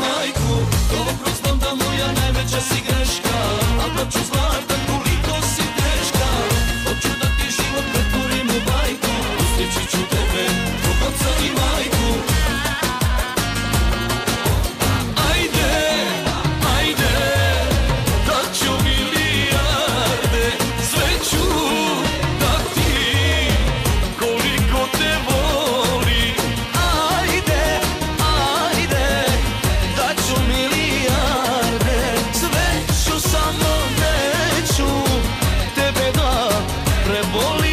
majku. Dobro znam da moja najveća si greška, al da ću zlata koliko si teška. Hoću da ti život pretvorim u bajku, ustići ću tebe kod oca i majku. Ajde, ajde, daću milijarde, sve ću dati koliko te volim. Ajde, ajde, daću milijarde, sve ću, samo neću tebe da prebolim.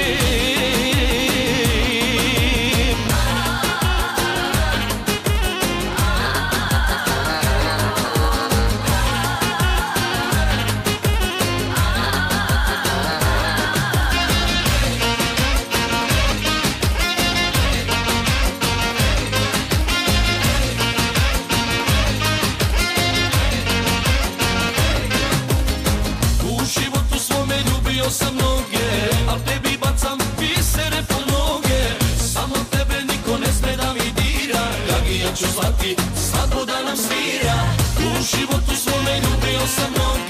U životu svome ljubio sam mnoge, al tebi bacam bisere po noge. Samo tebe niko ne sme da mi dira, Gagija ću zvati, svadbu da nam svira. U životu svome ljubio sam mnoge,